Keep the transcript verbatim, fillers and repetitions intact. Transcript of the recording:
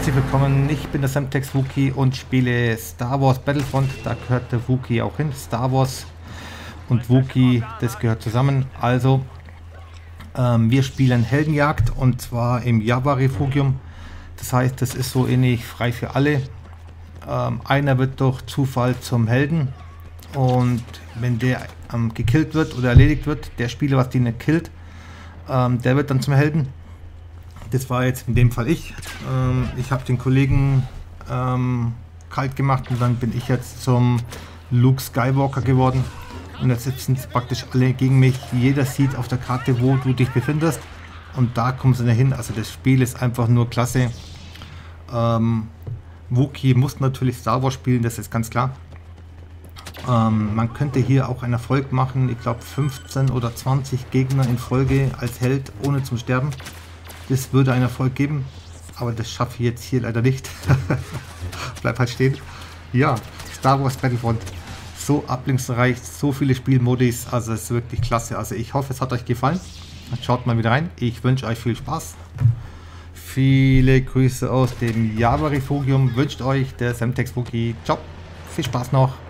herzlich willkommen, ich bin der Semtex Wookie und spiele Star Wars Battlefront, da gehört der Wookie auch hin. Star Wars und Wookie, das gehört zusammen. Also, ähm, wir spielen Heldenjagd und zwar im Jabba-Refugium. Das heißt, das ist so ähnlich frei für alle. Ähm, einer wird durch Zufall zum Helden und wenn der ähm, gekillt wird oder erledigt wird, der Spieler, was den nicht killt, ähm, der wird dann zum Helden. Das war jetzt in dem Fall ich. Ähm, ich habe den Kollegen ähm, kalt gemacht und dann bin ich jetzt zum Luke Skywalker geworden. Und jetzt sitzen praktisch alle gegen mich. Jeder sieht auf der Karte, wo du dich befindest. Und da kommst du hin. Also das Spiel ist einfach nur klasse. Ähm, Wookie muss natürlich Star Wars spielen, das ist ganz klar. Ähm, man könnte hier auch einen Erfolg machen. Ich glaube fünfzehn oder zwanzig Gegner in Folge als Held, ohne zum Sterben. Das würde einen Erfolg geben, aber das schaffe ich jetzt hier leider nicht. Bleib halt stehen. Ja, Star Wars Battlefront. So abwechslungsreich, so viele Spielmodis, also es ist wirklich klasse. Also ich hoffe, es hat euch gefallen. Schaut mal wieder rein. Ich wünsche euch viel Spaß. Viele Grüße aus dem Jabba Refugium. Wünscht euch der Semtex Wookie. Ciao, viel Spaß noch.